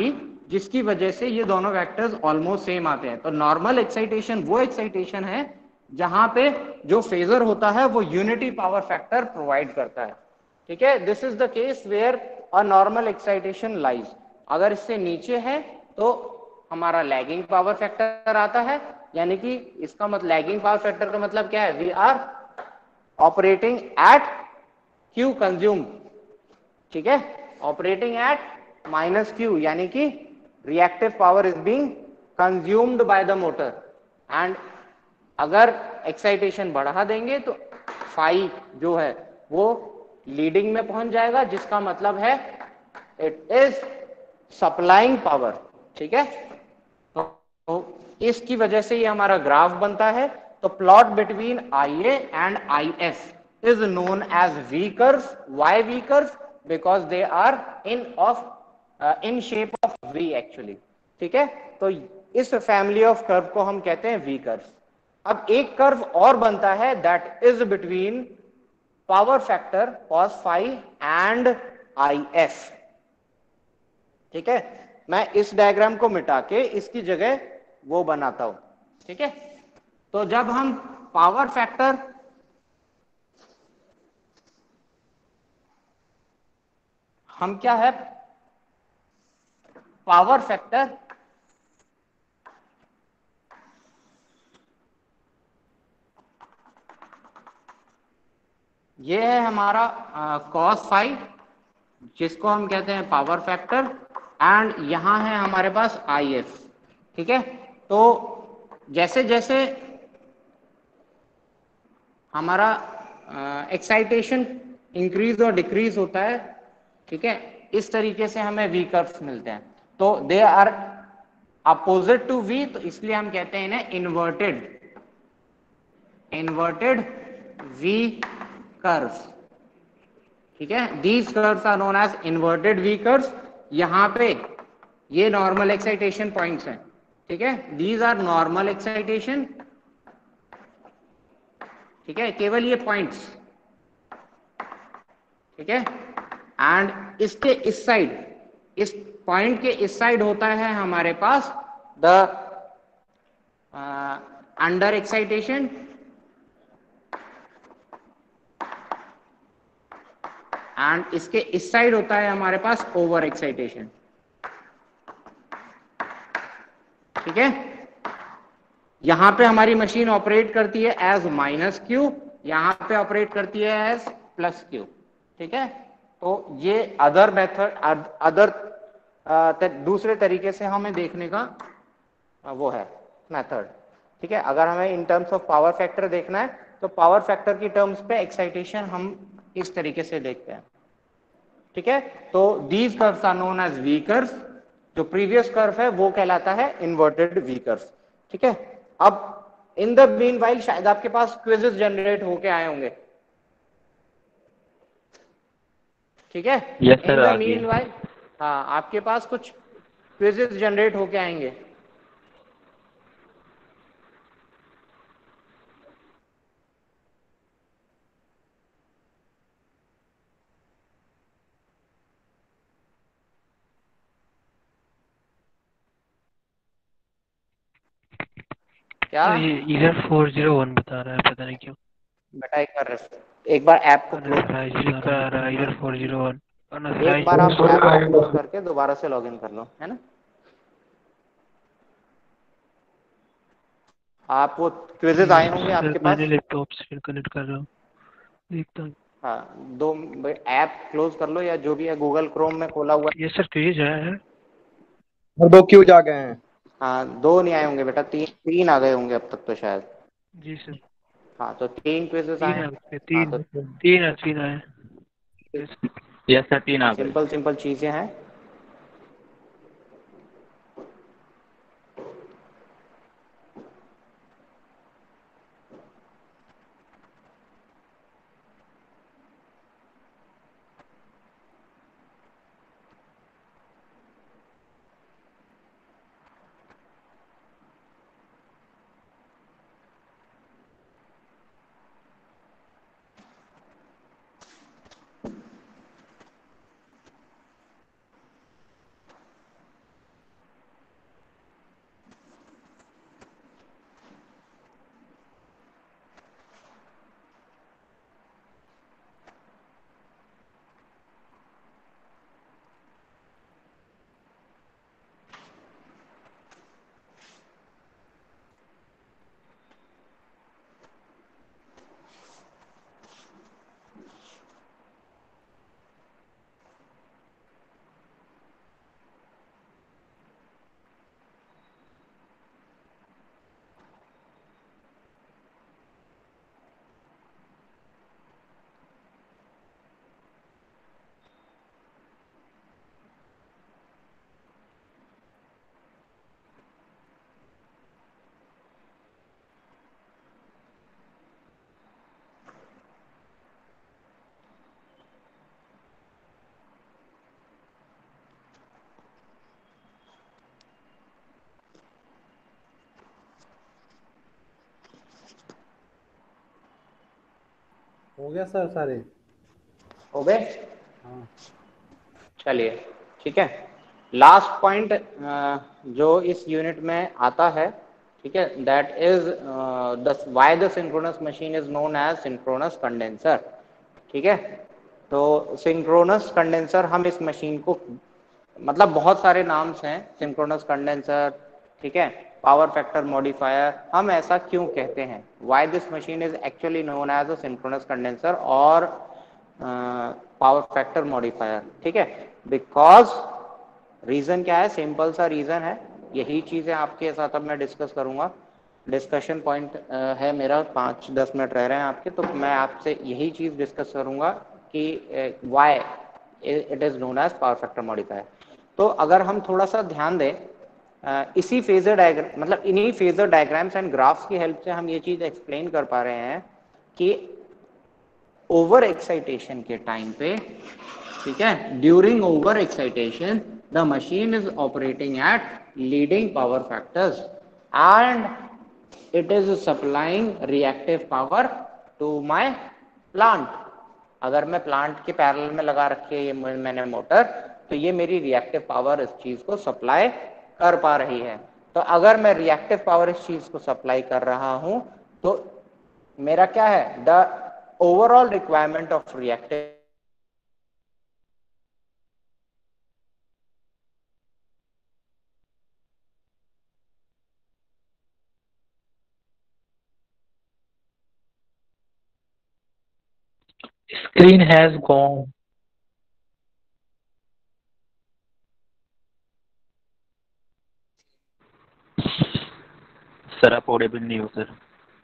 जिसकी वजह से ये दोनों वेक्टर्स ऑलमोस्ट सेम आते हैं। तो नॉर्मल एक्साइटेशन वो एक्साइटेशन है जहां पे जो फेजर होता है वो यूनिटी पावर फैक्टर प्रोवाइड करता है। ठीक है, this is the case where a normal excitation lies. अगर इससे नीचे है तो हमारा लैगिंग पावर फैक्टर आता है, यानी कि इसका मतलब लैगिंग पावर फैक्टर का मतलब क्या है, we are operating at Q consume. ठीक है, ऑपरेटिंग एट माइनस क्यू, यानी कि reactive power is being consumed by the motor. And अगर एक्साइटेशन बढ़ा देंगे तो फाई जो है वो लीडिंग में पहुंच जाएगा, जिसका मतलब है इट इज सप्लाइंग पावर। ठीक है, तो इसकी वजह से ये हमारा ग्राफ बनता है। तो plot between I A and I S is known as V curves. Why V curves? Because they are in shape of V actually. ठीक है, तो इस फैमिली ऑफ कर्व को हम कहते हैं V curves। अब एक कर्व और बनता है that is between power factor cos phi and IF। ठीक है, मैं इस डायग्राम को मिटा के इसकी जगह वो बनाता हूं। ठीक है, तो जब हम पावर फैक्टर हम क्या है पावर फैक्टर ये है हमारा cos फाई, जिसको हम कहते हैं पावर फैक्टर, एंड यहां है हमारे पास IF। ठीक है, तो जैसे जैसे हमारा एक्साइटेशन इंक्रीज और डिक्रीज होता है, ठीक है, इस तरीके से हमें वी कर्व्स मिलते हैं। तो they are opposite to V, तो इसलिए हम कहते हैं इन्हें इन्वर्टेड वी कर्व्स। ठीक है, these curves are known as inverted V curves. यहां पे ये नॉर्मल एक्साइटेशन पॉइंट्स हैं। ठीक है, दीज आर नॉर्मल एक्साइटेशन। ठीक है, केवल ये पॉइंट्स। ठीक है, एंड इसके इस साइड, इस पॉइंट के इस साइड होता है हमारे पास द अंडर एक्साइटेशन, एंड इसके इस साइड होता है हमारे पास ओवर एक्साइटेशन। ठीक है, यहां पे हमारी मशीन ऑपरेट करती है एज माइनस क्यू, यहां पे ऑपरेट करती है एज प्लस क्यू। ठीक है, तो ये अदर मेथड, दूसरे तरीके से हमें देखने का वो है मेथड। ठीक है, अगर हमें इन टर्म्स ऑफ पावर फैक्टर देखना है तो पावर फैक्टर की टर्म्स पे एक्साइटेशन हम इस तरीके से देखते हैं। ठीक है, तो these curves are known as V curves. जो प्रीवियस कर्व है वो कहलाता है इन्वर्टेड वी कर्व। ठीक है, अब इन द मीन वाइल शायद आपके पास क्विजेस जनरेट होके आए होंगे। ठीक है, यस इन सर, द आ गए। मीन वाइल हाँ आपके पास कुछ क्विजेस जनरेट होके आएंगे। क्या ये इधर 401 बता रहा है, पता नहीं क्यों। बेटा एक बार ऐप को अनऑथराइज्ड क्लोज बता रहा है, इधर 401 एक बार आप अनऑथराइज्ड। ऐप को क्लोज करके दोबारा से लॉगिन कर लो, है ना। आप वो क्विजेज आए होंगे सर आपके मैंने पास। लैपटॉप से फिर कनेक्ट कर रहा हूँ, देखता हूँ। हाँ, दो ऐप क्लोज कर लो या जो भी है गूगल क्रोम में खोला हुआ ये सर क्विज है। और 2 क्यूज आ गए हैं। हाँ, दो नहीं आए होंगे बेटा, तीन तीन आ गए होंगे अब तक तो शायद। जी सर, हाँ, तो तीन क्विजेस आए 3 हैं। आ गए, हाँ, 3 तो 3 आए। यस। यस सर, 3 आ गए। सिंपल सिंपल चीजें हैं। हो गया सर सारे। हो गए? हाँ। चलिए ठीक है। लास्ट पॉइंट जो इस यूनिट में आता है, ठीक है, that is why the synchronous machine is known as synchronous condenser. ठीक है, तो सिंक्रोनस कंडेंसर, हम इस मशीन को, मतलब बहुत सारे नाम्स हैं सिंक्रोनस कंडेंसर, ठीक है, पावर फैक्टर मॉडिफायर, हम ऐसा क्यों कहते हैं, why this machine is actually known as a synchronous condenser और पावर फैक्टर मॉडिफायर। ठीक है, बिकॉज रीजन क्या है, सिंपल सा रीजन है, यही चीजें आपके साथ अब मैं डिस्कस करूंगा। डिस्कशन पॉइंट है मेरा, 5-10 मिनट रह रहे हैं आपके, तो मैं आपसे यही चीज डिस्कस करूंगा कि why it is known as power factor modifier. तो अगर हम थोड़ा सा ध्यान दें, इसी फेजर डायग्राम, मतलब इन्हीं फेजर डायग्राम्स एंड ग्राफ्स की हेल्प से हम ये चीज एक्सप्लेन कर पा रहे हैं कि ओवर एक्साइटेशन के टाइम पे, ठीक है, during over excitation the machine is operating at leading power factors and it is supplying reactive power to my plant. अगर मैं प्लांट के पैरेलल में लगा रखी है ये मैंने मोटर, तो ये मेरी रिएक्टिव पावर इस चीज को सप्लाई कर पा रही है। तो अगर मैं रिएक्टिव पावर इस चीज को सप्लाई कर रहा हूं, तो मेरा क्या है, the overall requirement of reactive Screen has gone. Sir आप ऑडिबल नहीं हो सर।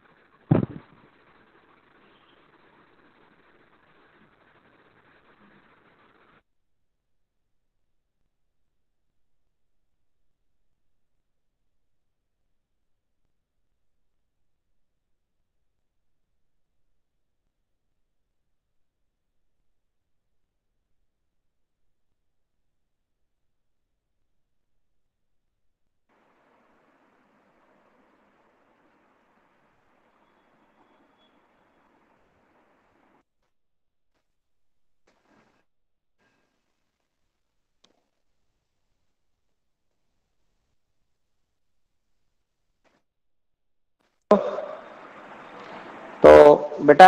तो बेटा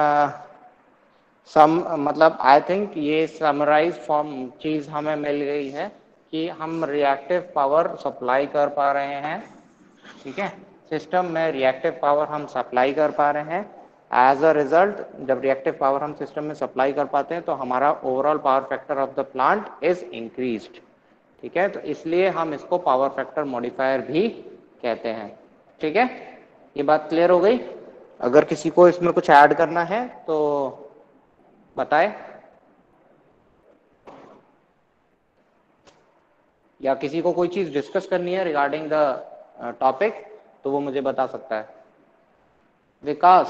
मतलब आई थिंक ये समराइज फॉर्म चीज हमें मिल गई है कि हम रिएक्टिव पावर सप्लाई कर पा रहे हैं। ठीक है, सिस्टम में रिएक्टिव पावर हम सप्लाई कर पा रहे हैं। एज अ रिजल्ट, जब रिएक्टिव पावर हम सिस्टम में सप्लाई कर पाते हैं तो हमारा overall power factor of the plant is increased. ठीक है, तो इसलिए हम इसको पावर फैक्टर मॉडिफायर भी कहते हैं। ठीक है, ये बात क्लियर हो गई? अगर किसी को इसमें कुछ ऐड करना है तो बताए, या किसी को कोई चीज डिस्कस करनी है रिगार्डिंग द टॉपिक तो वो मुझे बता सकता है। विकास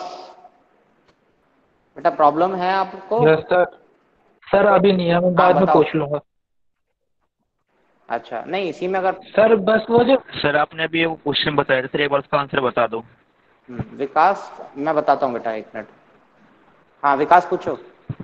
बेटा, प्रॉब्लम है आपको? Yes sir. सर अभी नहीं है, मैं हाँ बाद में बताओ। पूछ लूंगा। अच्छा, नहीं इसी में अगर सर बस वो जो सर आपने अभी वो क्वेश्चन बताया था सर, एक बार उसका आंसर बता दो। विकास, मैं बताता हूँ बेटा, 1 मिनट। हाँ विकास पूछो।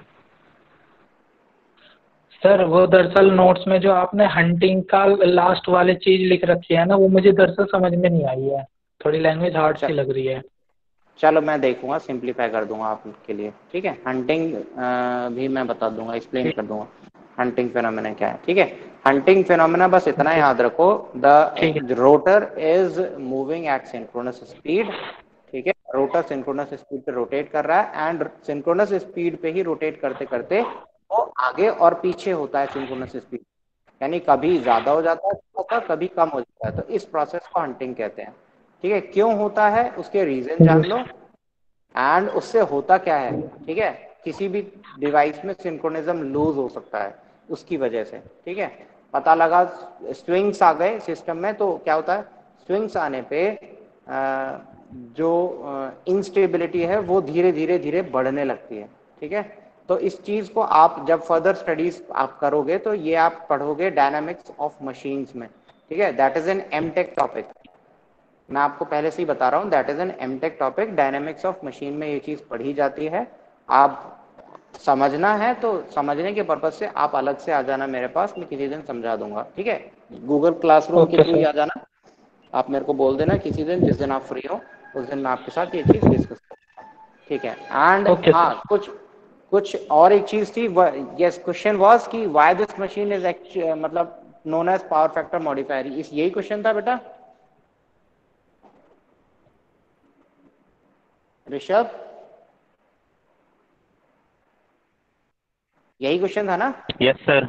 सर वो दरअसल नोट्स में जो आपने हंटिंग का लास्ट वाली चीज लिख रखी है ना, वो मुझे दरअसल समझ में नहीं आई है, थोड़ी लैंग्वेज हार्ड सी लग रही है। चलो मैं देखूंगा, सिंप्लीफाई कर दूंगा आपके लिए। ठीक है, हंटिंग भी मैं बता दूंगा, एक्सप्लेन ठीक कर दूंगा हंटिंग फिनोमेना क्या है। ठीक है, हंटिंग फिनोमेना बस इतना ठीक याद रखो, ठीक है। The rotor is moving at synchronous speed. ठीक है, रोटर सिंक्रोनस स्पीड पे रोटेट कर रहा है एंड सिंक्रोनस स्पीड पे ही रोटेट करते करते वो आगे और पीछे होता है सिंक्रोनस स्पीड, यानी कभी ज्यादा हो जाता है थोड़ा सा, कभी कम हो जाता है। तो इस प्रोसेस को हंटिंग कहते हैं। ठीक है, क्यों होता है उसके रीजन जान लो एंड उससे होता क्या है। ठीक है, किसी भी डिवाइस में सिंक्रोनिज्म लूज हो सकता है उसकी वजह से। ठीक है, पता लगा स्विंग्स आ गए सिस्टम में, तो क्या होता है, स्विंग्स आने पे जो इंस्टेबिलिटी है वो धीरे धीरे धीरे बढ़ने लगती है। ठीक है, तो इस चीज को आप जब फर्दर स्टडीज आप करोगे तो ये आप पढ़ोगे डायनामिक्स ऑफ मशीन्स में। ठीक है, that is an M Tech topic, मैं आपको पहले से ही बता रहा हूँ, that is an M Tech topic, dynamics of machine में ये चीज पढ़ी जाती है। आप समझना है तो समझने के पर्पज से आप अलग से आ जाना मेरे पास, मैं किसी दिन समझा दूंगा, ठीक है। गूगल क्लासरूम के ओके थ्रू ही सर। आ जाना, आप मेरे को बोल देना किसी दिन, जिस दिन आप फ्री हो उस दिन मैं आपके साथ ये चीज डिस्कस करूंगा, ठीक है। एंड ओके हाँ, सर। कुछ और एक चीज थी, यस क्वेश्चन वाज कि व्हाई दिस मशीन इज मतलब known as power factor modifier, इस यही क्वेश्चन था बेटा ऋषभ, यही क्वेश्चन था ना? Yes sir.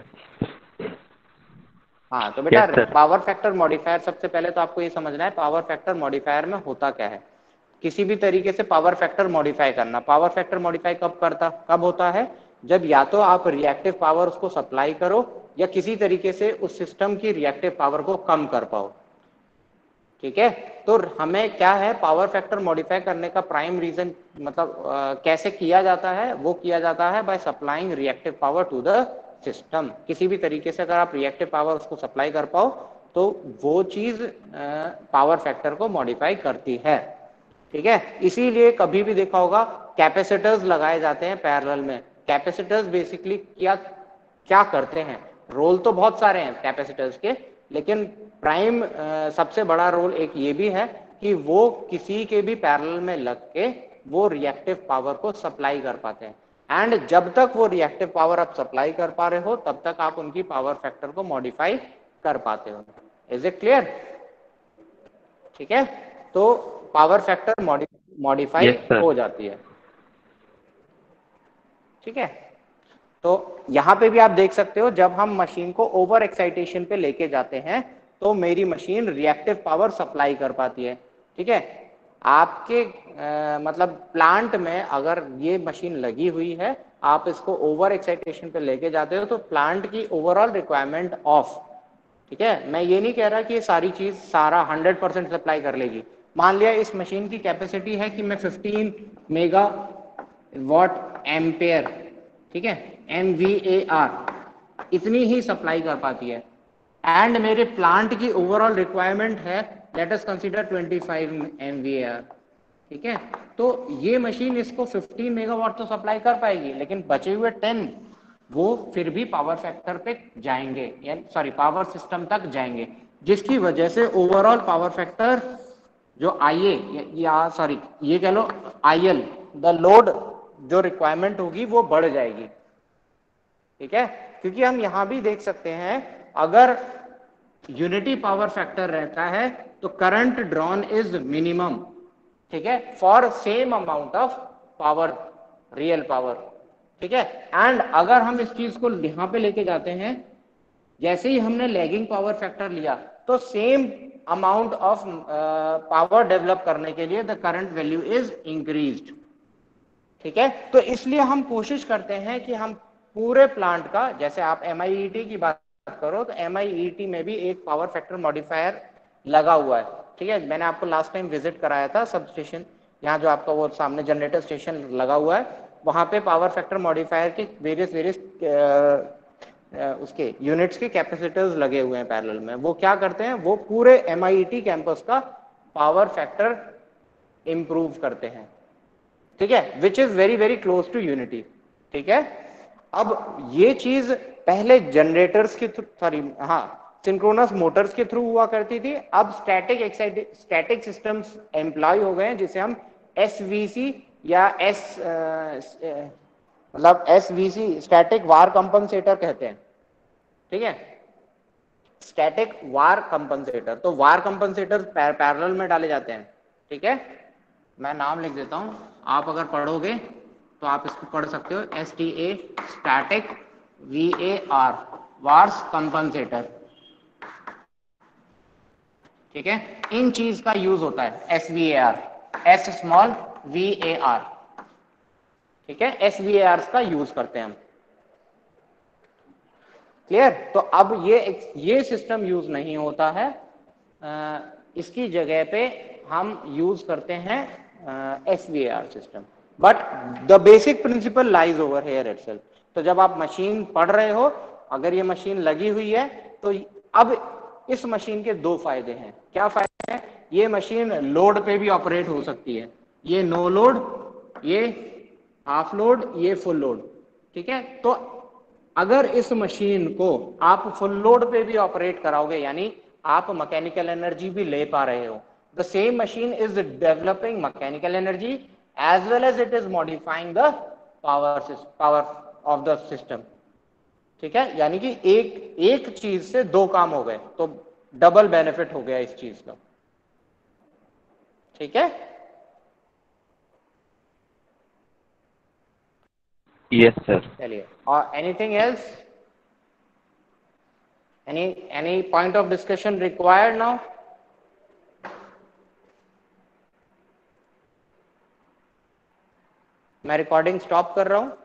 हाँ तो बेटा yes sir. Power factor modifier, सबसे पहले तो आपको ये समझना है पावर फैक्टर मॉडिफायर में होता क्या है। किसी भी तरीके से पावर फैक्टर मॉडिफाई करना, पावर फैक्टर मॉडिफाई कब होता है, जब या तो आप रिएक्टिव पावर उसको सप्लाई करो या किसी तरीके से उस सिस्टम की रिएक्टिव पावर को कम कर पाओ, ठीक है। तो हमें क्या है, पावर फैक्टर मॉडिफाई करने का प्राइम रीजन मतलब कैसे किया जाता है, वो किया जाता है by supplying reactive power to the system. किसी भी तरीके से अगर आप रिएक्टिव पावर उसको सप्लाई कर पाओ तो वो चीज पावर फैक्टर को मॉडिफाई करती है, ठीक है। इसीलिए कभी भी देखा होगा कैपेसिटर्स लगाए जाते हैं पैरेलल में। कैपेसिटर्स बेसिकली क्या करते हैं, रोल तो बहुत सारे हैं कैपेसिटर्स के, लेकिन प्राइम सबसे बड़ा रोल एक ये भी है कि वो किसी के भी पैरेलल में लग के वो रिएक्टिव पावर को सप्लाई कर पाते हैं। एंड जब तक वो रिएक्टिव पावर आप सप्लाई कर पा रहे हो तब तक आप उनकी पावर फैक्टर को मॉडिफाई कर पाते हो। Is it clear? ठीक है, तो power factor modify yes sir. हो जाती है, ठीक है। तो यहां पे भी आप देख सकते हो जब हम मशीन को ओवर एक्साइटेशन पे लेके जाते हैं तो मेरी मशीन रिएक्टिव पावर सप्लाई कर पाती है, ठीक है। आपके मतलब प्लांट में अगर ये मशीन लगी हुई है, आप इसको ओवर एक्साइटेशन पे लेके जाते हो तो प्लांट की ओवरऑल रिक्वायरमेंट ऑफ, ठीक है। मैं ये नहीं कह रहा कि ये सारी चीज सारा 100% सप्लाई कर लेगी। मान लिया इस मशीन की कैपेसिटी है कि मैं 15 मेगा वॉट एम्पेयर, ठीक है, MVAR इतनी ही सप्लाई कर पाती है, एंड मेरे प्लांट की ओवरऑल रिक्वायरमेंट है लेट अस कंसीडर 25 MVAR, ठीक है। तो ये मशीन इसको 15 मेगावाट तो सप्लाई कर पाएगी, लेकिन बचे हुए 10 वो फिर भी पावर फैक्टर पे जाएंगे, यानी सॉरी पावर सिस्टम तक जाएंगे, जिसकी वजह से ओवरऑल पावर फैक्टर जो IA या सॉरी ये कह लो IL, द लोड जो रिक्वायरमेंट होगी वो बढ़ जाएगी, ठीक है। क्योंकि हम यहां भी देख सकते हैं अगर यूनिटी पावर फैक्टर रहता है तो करंट ड्रॉन इज मिनिमम, ठीक है, for same amount of power, real power, ठीक है। एंड अगर हम इस चीज को यहां पे लेके जाते हैं, जैसे ही हमने लैगिंग पावर फैक्टर लिया तो same amount of power develop करने के लिए the current value is increased, ठीक है। तो इसलिए हम कोशिश करते हैं कि हम पूरे प्लांट का, जैसे आप MIET की बात करो तो MIET में भी एक पावर फैक्टर मॉडिफायर लगा हुआ है, ठीक है। मैंने आपको लास्ट टाइम विजिट कराया था सब स्टेशन, यहाँ जो आपका वो सामने जनरेटर स्टेशन लगा हुआ है, वहां पे पावर फैक्टर मॉडिफायर के वेरियस उसके यूनिट्स के कैपेसिटर्स लगे हुए हैं पैरेलल में। वो क्या करते हैं, वो पूरे MIET कैंपस का पावर फैक्टर इंप्रूव करते हैं, ठीक है, which is very very close to unity, ठीक है। अब ये चीज पहले जनरेटर्स के थ्रू, सॉरी हाँ सिंक्रोनस मोटर्स के थ्रू हुआ करती थी, अब स्टैटिक सिस्टम्स एम्प्लॉय हो गए हैं जिसे हम SVC या मतलब SVC स्टैटिक वार कंपनसेटर कहते हैं, ठीक है, स्टैटिक वार कंपनसेटर। तो वार कंपनसेटर पैरेलल में डाले जाते हैं, ठीक है। मैं नाम लिख देता हूं, आप अगर पढ़ोगे तो आप इसको पढ़ सकते हो, STA static VAR VARs compensator, ठीक है। इन चीज का यूज होता है SVAR, S स्मॉल VAR, ठीक है, SVAR का यूज करते हैं हम, क्लियर। तो अब ये सिस्टम यूज नहीं होता है, इसकी जगह पे हम यूज करते हैं SVAR system, but the basic principle lies over here itself. तो जब आप मशीन पढ़ रहे हो, अगर ये मशीन लगी हुई है तो अब इस मशीन के दो फायदे हैं। क्या फायदे हैं, ये मशीन लोड पे भी ऑपरेट हो सकती है, ये नो लोड, ये हाफ लोड, ये फुल लोड, ठीक है। तो अगर इस मशीन को आप फुल लोड पे भी ऑपरेट कराओगे, यानी आप मैकेनिकल एनर्जी भी ले पा रहे हो, the same machine is developing mechanical energy as well as it is modifying the power of the system, ठीक है। यानी कि एक चीज से दो काम हो गए, तो डबल बेनिफिट हो गया इस चीज का, ठीक है। Yes sir. चलिए, और anything else, any point of discussion required now? मैं रिकॉर्डिंग स्टॉप कर रहा हूं।